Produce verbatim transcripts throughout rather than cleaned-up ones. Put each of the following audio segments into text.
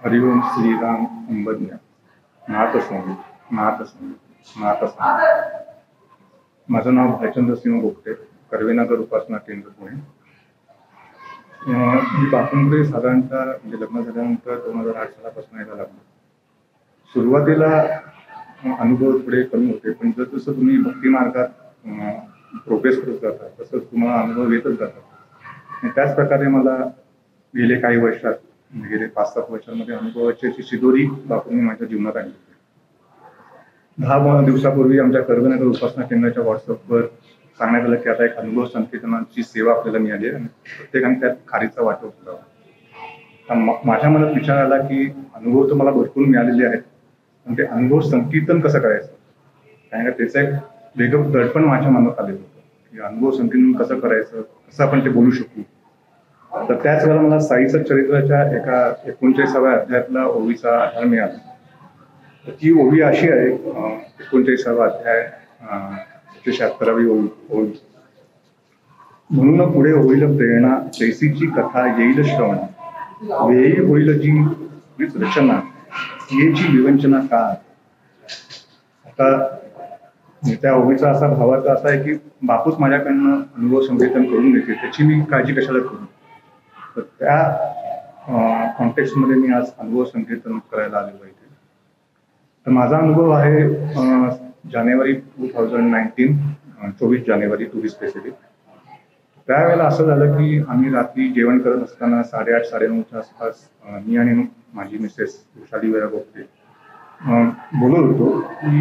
हरिओम श्रीराम अंबज्ञ नाथसंगीत नाथसंगीत नाथसंगीत. माझं नाव भालचंद्र सिंह गोगटे, कर्वेनगर उपासना केंद्र पुणे. मी बापूंकडे साधारणतः म्हणजे लग्न झाल्यानंतर दोन हजार आठ सालापासून यायला लागलो. सुरुवातीला अनुभव थोडे कमी होते, पण जर जसं तुम्ही भक्ती मार्गात प्रोग्रेस करत जाता तसंच तुम्हाला अनुभव येतच जातात. आणि त्याच प्रकारे मला गेले काही वर्षात गेले पाच सात वर्षांमध्ये अनुभवाची अशी शिदोरी बापूंनी माझ्या जीवनात आणली. दहा दिवसापूर्वी आमच्या कर्वेनगर उपासना केंद्राच्या व्हॉट्सअपवर सांगण्यात आलं की आता एक अनुभव संकीर्तनाची सेवा आपल्याला मिळाली आणि प्रत्येकाने त्यात खारीचा वाटा उचलावा. माझ्या मनात विचार आला की अनुभव तर मला भरपूर मिळालेले आहेत, पण ते अनुभव संकीर्तन कसं करायचं, कारण का त्याचं एक वेगळं दडपण माझ्या मनात आलेलं होतं की अनुभव संकीर्तन कसं करायचं, कसं आपण ते बोलू शकू. तर त्याच वेळेला मला साईचं चरित्राच्या एका एकोणचाळीसाव्या अध्यायातला ओवीचा आधार मिळाला. ती ओवी अशी आहे, एकोणचाळीसावा अध्याय एकशे शहात्तरावी ओवी ओवी म्हणून पुढे होईल प्रेरणा जैसीची कथा येईल श्रवण, वेळी होईल जी रचना येची विवंचना का. आता त्या ओवीचा असा भावाचा असा आहे की बापूच माझ्याकडनं अनुभव संकीर्तन करून घेते, त्याची मी काळजी कशाला करू. तर त्या कॉन्टेक्स्टमध्ये मी आज अनुभव संकीर्तन करायला आलेलो आहे. तर माझा अनुभव आहे जानेवारी टू थाउजंड नाईन्टीन चोवीस जानेवारी टू बी स्पेसिफिक. त्यावेळेला असं झालं की आम्ही रात्री जेवण करत असताना साडेआठ साडेनऊच्या आसपास मी आणि माझी मिसेस वृषाली वेळा गोगटे बोलत होतो की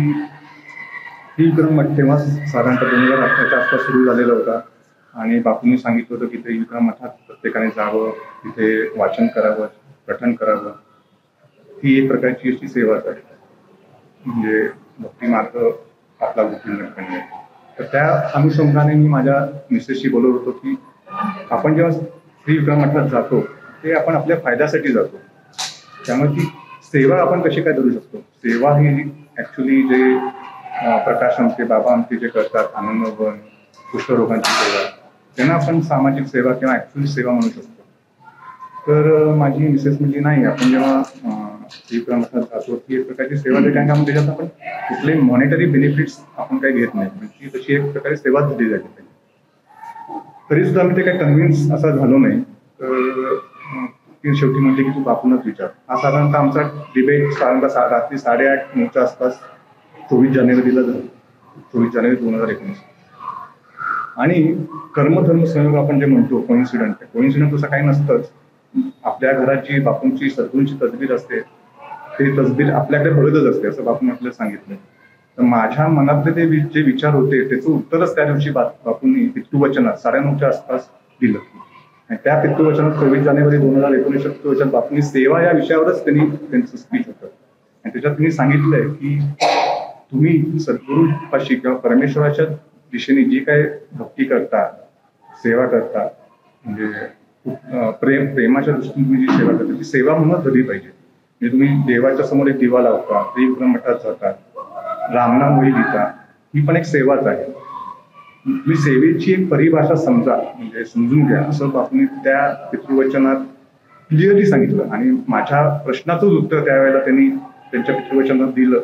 ही विक्रम मठ तेव्हा साधारणतः दोन हजार अठराच्या आसपास सुरू झालेला होता आणि बापूंनी सांगितलं होतं की ते विक्रम मठात प्रत्येकाने जावं, तिथे वाचन करावं, पठण करावं. ही एक प्रकारची अशी सेवाच आहे, म्हणजे भक्ती मार्ग आपला गोपीनाथ. तर त्या अनुषंगाने मी माझ्या मिसेसशी बोलत होतो की आपण जेव्हा श्री विक्रम मठात जातो ते आपण आपल्या फायद्यासाठी जातो, त्यामुळे ती सेवा आपण कशी काय धरू शकतो. सेवा ही ॲक्च्युली जे प्रकाश आमचे बाबा आमचे जे करतात आनंदवन कुष्ठरोगांची सेवा, त्यांना आपण सामाजिक सेवा किंवा ॲक्च्युअली सेवा म्हणू शकतो. तर माझी मिसेस म्हणजे नाही, आपण जेव्हा श्री विक्रम मठात जातो ती एक प्रकारची सेवा आहे, कारण का आपण त्याच्यात आपण कुठले मॉनिटरी बेनिफिट्स आपण काही घेत नाही, ती तशी एक प्रकारे सेवाच दिली जाते पाहिजे. तरी सुद्धा मी ते काही कन्व्हिन्स असा झालो नाही. तर ती शेवटी म्हणजे की तू बापूनच विचार. हा साधारणतः आमचा डिबेट साधारणतः रात्री साडेआठ नऊच्या आसपास चोवीस जानेवारीला झाला, चोवीस जानेवारी दोन हजार एकोणीस. आणि कर्मधर्म संयोग आपण जे म्हणतो कोइन्सिडंट, कोइन्सिडंट तसं काही नसतंच. आपल्या घरात जी बापूंची सद्गुरूंची तसबीर असते ते तसबीर आपल्याकडे बघतच असते असं बापूंनी आपल्याला सांगितलं. तर माझ्या मनातले ते जे विचार होते त्याचं उत्तरच त्या दिवशी बापूंनी पितृवचनात साडेनऊच्या आसपास दिलं. आणि त्या पितृवचनात चोवीस जानेवारी दोन हजार एकोणीसच्या पितृवचनात बापूंनी सेवा या विषयावरच त्यांनी त्यांचं स्पीच होतं. आणि त्याच्यात त्यांनी सांगितलंय की तुम्ही सद्गुरूपाशी किंवा परमेश्वराच्या दिशेने जी काय भक्ती करता, सेवा करता, म्हणजे प्रेम प्रेमाच्या दृष्टीने तुम्ही जी सेवा करता ती सेवा म्हणूनच झाली पाहिजे. म्हणजे तुम्ही देवाच्या समोर एक दिवा लावता, श्री विक्रम मठात जाता, रामनाम वही लिहिता, ही पण एक सेवाच आहे. तुम्ही सेवेची एक परिभाषा समजा, म्हणजे समजून घ्या असं बापूंनी त्या पितृवचनात क्लिअरली सांगितलं. आणि माझ्या प्रश्नाचंच उत्तर त्यावेळेला त्यांनी त्यांच्या पितृवचनात दिलं.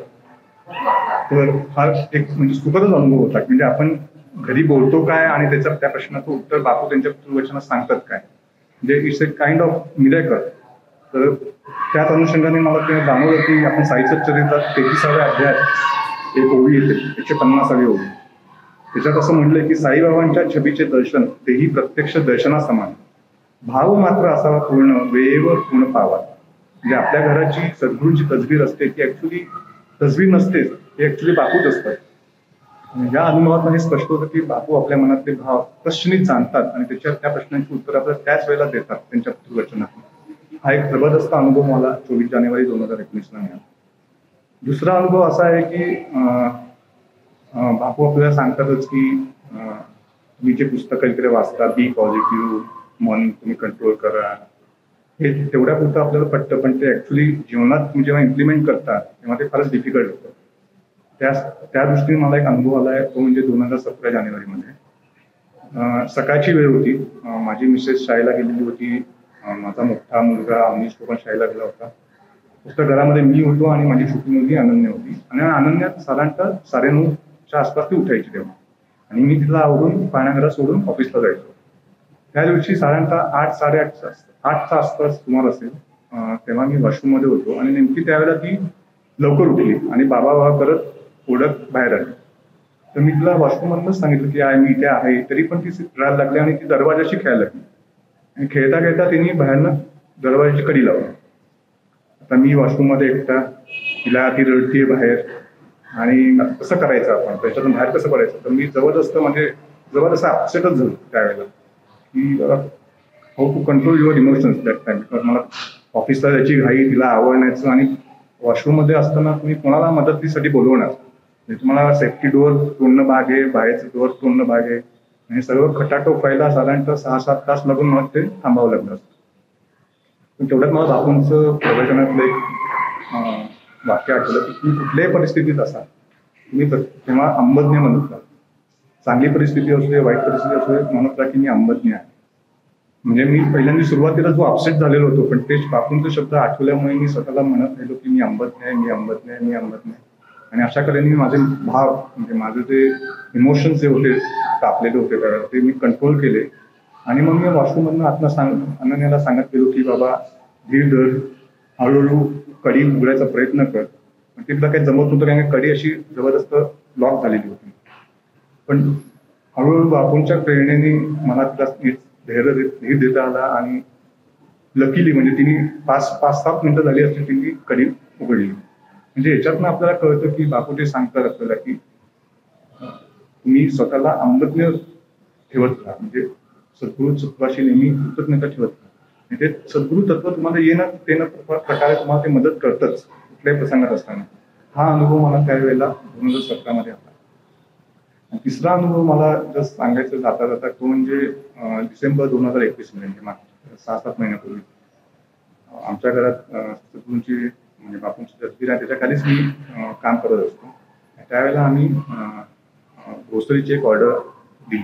तर हा एक म्हणजे सुखदच अनुभव होता, म्हणजे आपण घरी बोलतो काय आणि त्याच्या त्या प्रश्नाचं उत्तर बापू त्यांच्या पितृवचनात सांगतात काय, म्हणजे it's a kind of miracle. तर त्याच अनुषंगाने मला ते जाणवलं की आपण साईचं चरित्रात तेहतीसाव्या अध्यायात एक ओवी येते, एकशे पन्नासावी ओवी. त्याच्यात असं म्हटलंय की साईबाबांच्या छबीचे दर्शन तेही प्रत्यक्ष दर्शनासमान, भाव मात्र असावा पूर्ण वेळेवर पूर्ण पावा. म्हणजे आपल्या घराची सद्गुरूंची तसबीर असते ती ऍक्च्युली तसबीर नसतेच, हे ऍक्च्युली बापूच असतात. या अनुभवात हे स्पष्ट होतं की बापू आपल्या मनातले भाव प्रश्नित जाणतात आणि त्याच्या त्या प्रश्नांची उत्तर आपल्याला त्याच वेळेला देतात त्यांच्या पितृवचनातून. हा एक जबरदस्त अनुभव मला चोवीस जानेवारी दोन हजार एकोणीसला मिळाला. दुसरा अनुभव असा आहे की बापू आपल्याला सांगतातच की तुम्ही जे पुस्तक इकडे वाचता, बी पॉझिटिव्ह, मन तुम्ही कंट्रोल करा, हे तेवढ्या पुरतं आपल्याला पटतं, पण ते ऍक्च्युली जीवनात तुम्ही जेव्हा इम्प्लिमेंट करतात तेव्हा ते फारच डिफिकल्ट होतं. त्या त्या दृष्टीने मला एक अनुभव आला आहे, तो म्हणजे दोन हजार सतरा जानेवारीमध्ये सकाळची वेळ होती. माझी मिसेस शाळेला गेलेली होती, माझा मोठा मुलगा अवनीश तो पण शाळेला गेला होता. फक्त घरामध्ये मी होतो आणि माझी छोटी मुलगी अनन्या होती. आणि अनन्यात साधारणतः साडेनऊच्या आसपास ती उठायची तेव्हा, आणि मी तिला आवरून पाण्याघरात सोडून ऑफिसला जायचो. त्या दिवशी साधारणतः आठ साडेआठ आठच्या आसपास सुमार असेल, तेव्हा मी वॉशरूममध्ये होतो आणि नेमकी त्यावेळेला ती लवकर उठली आणि बाबा बाबा करत ओढत बाहेर आली. तर मी तिला वॉशरूममधूनच सांगितलं की आय मी इथे आहे, तरी पण ती रडायला लागली आणि ती दरवाजाशी खेळायला लागली आणि खेळता खेळता तिने बाहेरनं दरवाजाची कडी लावली. आता मी वॉशरूममध्ये एकटा, तिला ती रडतीये बाहेर आणि कसं करायचं आपण त्याच्यातून बाहेर कसं पडायचं. तर मी जबरदस्त म्हणजे जबरदस्त अपसेटच झालो त्यावेळेला की how to control your emotions that time. Because मला ऑफिसला जायची घाई, तिला आवडण्याचं, आणि वॉशरूममध्ये असताना तुम्ही कोणाला मदतीसाठी बोलवणार, म्हणजे तुम्हाला सेफ्टी डोअर तोडणं भाग आहे, बाहेरचं डोअर तोडणं भाग आहे, आणि सर्व खटाटोप व्हायला साधारणतः सहा सात तास लागून मला ते थांबावं लागलं असतं. पण तेवढ्यात मला बापूंचं प्रवचनातलं एक वाक्य आठवलं की तुम्ही कुठल्याही परिस्थितीत असा तुम्ही तेव्हा अंबज्ञ म्हणत राहा. चांगली परिस्थिती असू दे, वाईट परिस्थिती असू दे, म्हणत राहा की मी अंबज्ञ आहे. म्हणजे मी पहिल्यांदा सुरुवातीला जो अपसेट झालेलो होतो, पण ते बापूंचे शब्द आठवल्यामुळे मी स्वतःला म्हणत राहिलो की मी अंबज्ञ आहे, मी अंबज्ञ आहे, मी अंबज्ञ आहे. आणि अशा कलेने माझे भाव म्हणजे माझे जे इमोशन्स जे होते तापलेले होते त्यावेळेला ते मी कंट्रोल केले. आणि मग मी वॉशरूममधून आत्मा सांग अनन्याला सांगत गेलो की बाबा धीर धर, हळूहळू कडी उघडायचा प्रयत्न कर. पण तिथला काही जमत नव्हतं कारण कडी अशी जबरदस्त लॉक झालेली होती. पण हळूहळू बापूंच्या प्रेरणेने मला तिला धैर्य धीर देता आला आणि लकीली म्हणजे तिने पाच पाच सात मिनिटं झाली असती तिने कडी उघडली. म्हणजे याच्यातनं आपल्याला कळतं की बापू जे सांगतात आपल्याला की तुम्ही स्वतःला अंबज्ञ ठेवत राहा, म्हणजे सद्गुरू तत्वाशी नेहमी कृतज्ञता ठेवत राहा. आणि ते सद्गुरू तत्व तुम्हाला येणं ते न प्रकारे तुम्हाला ते मदत करतच कुठल्याही प्रसंगात असताना. हा अनुभव मला त्यावेळेला दोन हजार सतरामध्ये आला. तिसरा अनुभव मला जस्ट सांगायचं जाता जाता तो म्हणजे डिसेंबर दोन हजार एकवीस म्हणजे मागच्या सहा सात महिन्यापूर्वी आमच्या घरात सद्गुरूंची म्हणजे बापूंची तस्वीर आहे त्याच्याखालीच मी काम करत असतो. त्यावेळेला आम्ही ग्रोसरीची एक ऑर्डर दिली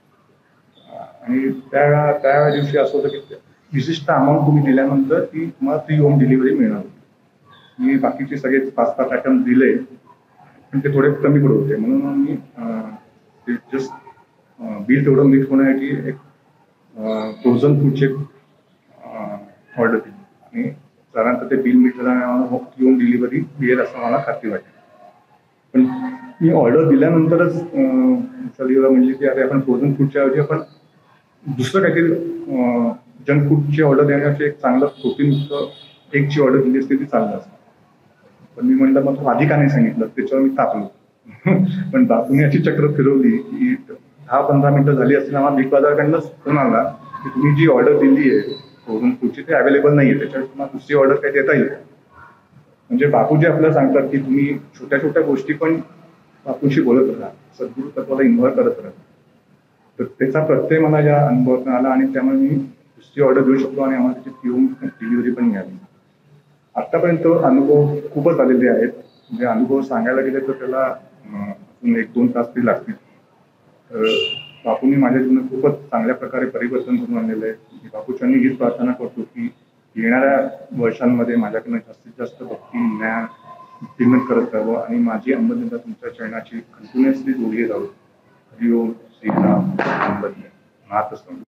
आणि त्या त्या दिवशी असं होतं की विशिष्ट अमाऊंट तुम्ही दिल्यानंतर ती तुम्हाला फ्री होम डिलिव्हरी मिळणार होती. मी बाकीचे सगळे पाच पाच आयटम दिले पण ते थोडे कमी पडत होते, म्हणून मी ते जस्ट बिल तेवढं मीट होण्यासाठी एक फ्रोझन फूडचे ऑर्डर दिली आणि साधारणतः ते बिल मीट झाल्याने होम डिलिव्हरी मिळेल असं मला खात्री वाटते. पण मी ऑर्डर दिल्यानंतरच म्हणजे की अरे आपण फ्रोझन फूडच्या ऐवजी आपण दुसरं काहीतरी जंक फूडची ऑर्डर देण्याची एक चांगलं प्रोटीनयुक्त एकची ऑर्डर दिली असते ती चांगलं असतं. पण मी म्हणलं मग तू आधी का नाही सांगितलं, त्याच्यावर मी तापलो. पण बापूने अशी चक्र फिरवली की दहा पंधरा मिनिटं झाली असतील आम्हाला बिग बाजारकडनंच फोन आला की तुम्ही जी ऑर्डर दिली आहे फ्रोझन फूडची ते अवेलेबल नाही आहे, त्याच्यावर तुम्हाला दुसरी ऑर्डर काही देता येईल. म्हणजे बापू जे आपल्याला सांगतात की तुम्ही छोट्या छोट्या गोष्टी पण बापूंशी बोलत राहा, सद्गुरू तत्वाला इन्व्हॉल्व करत राहा. तर त्याचा प्रत्यय मला या अनुभवातून आला आणि त्यामुळे मी दुसरी ऑर्डर देऊ शकतो आणि आम्हाला त्याची फ्री होम डिलिव्हरी पण मिळाली. आतापर्यंत अनुभव खूपच आलेले आहेत. म्हणजे अनुभव सांगायला गेले तर त्याला अजून एक दोन तास तरी लागतील. तर बापूंनी माझ्या जीवनात खूपच चांगल्या प्रकारे परिवर्तन करून आणलेलं आहे. बापूच्यांनी हीच प्रार्थना करतो की येणाऱ्या वर्षांमध्ये माझ्याकडनं जास्तीत जास्त भक्ती ज्ञान श्रीमंत करत राहावं आणि माझी अंबज्ञता तुमच्या चरणाची कंटिन्युअसली जोडली राहावं. हरिओम श्रीराम अंबज्ञ नाथ